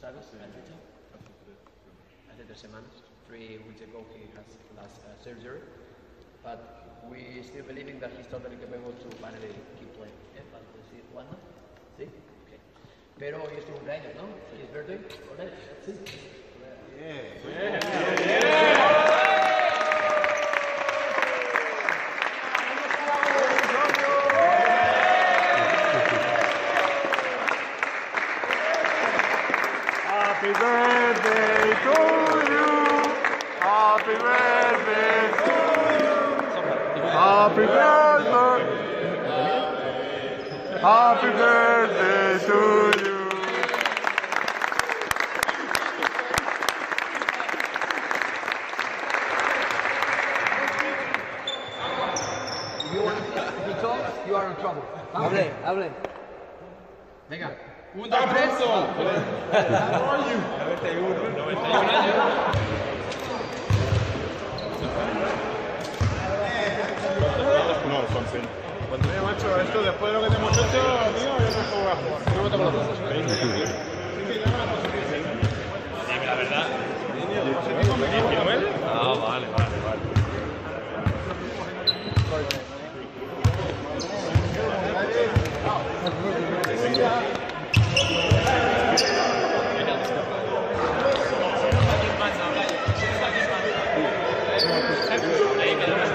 ¿sabes? Hace 3 semanas. 3 weeks ago he has last surgery. But we still believing that he's totally capable to finally keep playing. Yeah, but we'll see cuándo. ¿Sí? Okay. Pero hoy es tu cumpleaños, ¿no? His birthday? ¿Correcto? Sí. Happy birthday to you. Happy birthday to you. Happy birthday. Happy birthday to you. If he talks, you are in trouble. Hable. Venga. ¡Un da preso! How are you? 91 años. No, son 100. Macho, esto después de lo que te hemos hecho, tío, yo no sé cómo voy a jugar. No me toco los ojos. Dime la verdad. ¿19? Ah, vale. Ahí